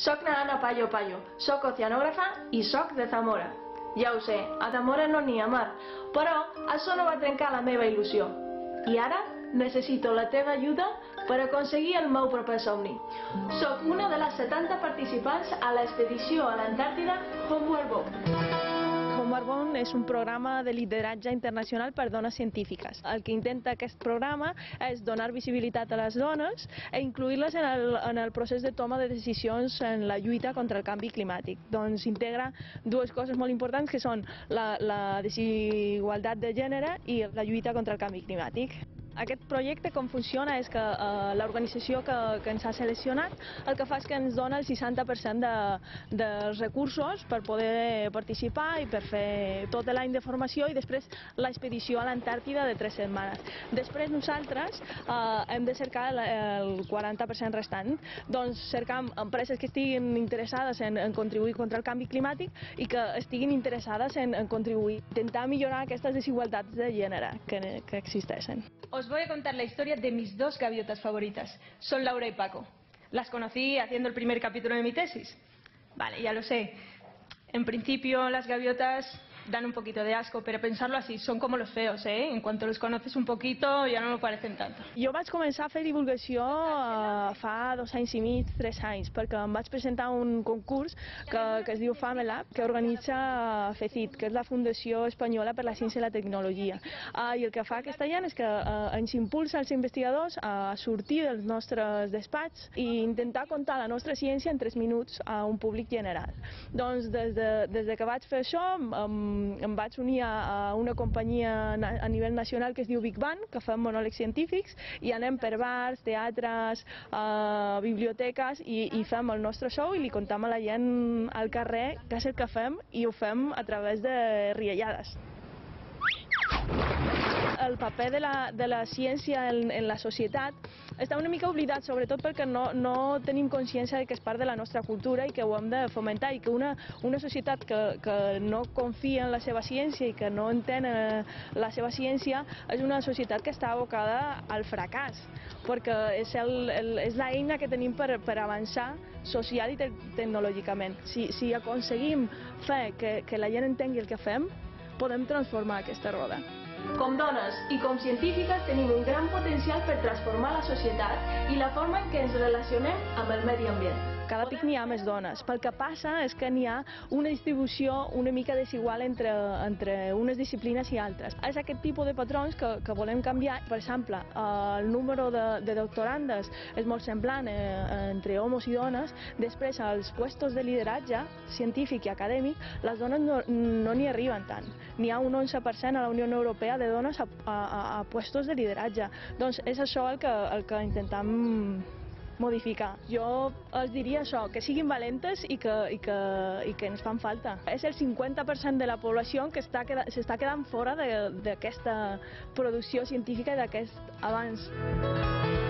Soc na Ana Payo Payo, soc oceanògrafa i soc de Zamora. Ja ho sé, a Zamora no n'hi ha mar, però això no va trencar la meva il·lusió. I ara necessito la teva ajuda per aconseguir el meu proper somni. Soc una de les 70 participants a l'expedició a l'Antàrtida Homeward Bound. Homeward Bound és un programa de lideratge internacional per dones científiques. El que intenta aquest programa és donar visibilitat a les dones i incluir-les en el procés de toma de decisions en la lluita contra el canvi climàtic. Doncs integra dues coses molt importants que són la desigualtat de gènere i la lluita contra el canvi climàtic. Aquest projecte com funciona és que l'organització que ens ha seleccionat el que fa és que ens dona el 60% dels recursos per poder participar i per fer tot l'any de formació i després l'expedició a l'Antàrtida de 3 setmanes. Després nosaltres hem de cercar el 40% restant. Doncs cercam empreses que estiguin interessades en contribuir contra el canvi climàtic i que estiguin interessades en contribuir, intentar millorar aquestes desigualtats de gènere que existeixen. Os voy a contar la historia de mis dos gaviotas favoritas. Son Laura y Paco. Las conocí haciendo el primer capítulo de mi tesis. Vale, ya lo sé. En principio las gaviotas dan un poquito de asco, pero pensarlo así, son como los feos, ¿eh? En cuanto los conoces un poquito, ya no lo parecen tanto. Jo vaig començar a fer divulgació fa 2 anys i mig, 3 anys, perquè em vaig presentar a un concurs que es diu FameLab, que organitza FECIT, que és la Fundació Espanyola per la Ciència i la Tecnologia. I el que fa aquesta gent és que ens impulsa als investigadors a sortir dels nostres despatxos i intentar contar la nostra ciència en 3 minuts a un públic general. Doncs des de que vaig fer això, em vaig unir a una companyia a nivell nacional que es diu Big Bang, que fem monòlegs científics i anem per bars, teatres, biblioteques i fem el nostre show i li contem a la gent al carrer què és el que fem i ho fem a través de riallades. El paper de la ciència en la societat està una mica oblidat, sobretot perquè no tenim consciència que és part de la nostra cultura i que ho hem de fomentar i que una societat que no confia en la seva ciència i que no entén la seva ciència és una societat que està abocada al fracàs, perquè és l'eina que tenim per avançar social i tecnològicament. Si aconseguim fer que la gent entengui el que fem, podem transformar aquesta roda. Com dones i com científiques tenim un gran potencial per transformar la societat i la forma en què ens relacionem amb el medi ambient. Cada pic n'hi ha més dones. Pel que passa és que n'hi ha una distribució una mica desigual entre unes disciplines i altres. És aquest tipus de patrons que volem canviar. Per exemple, el número de doctorandes és molt semblant entre homes i dones. Després, als puestos de lideratge científic i acadèmic, les dones no n'hi arriben tant. N'hi ha un 11% a la Unió Europea de dones a puestos de lideratge. Doncs és això el que intentem modificar. Jo els diria això, que siguin valentes i que ens fan falta. És el 50% de la població que s'està quedant fora d'aquesta producció científica i d'aquest avanç.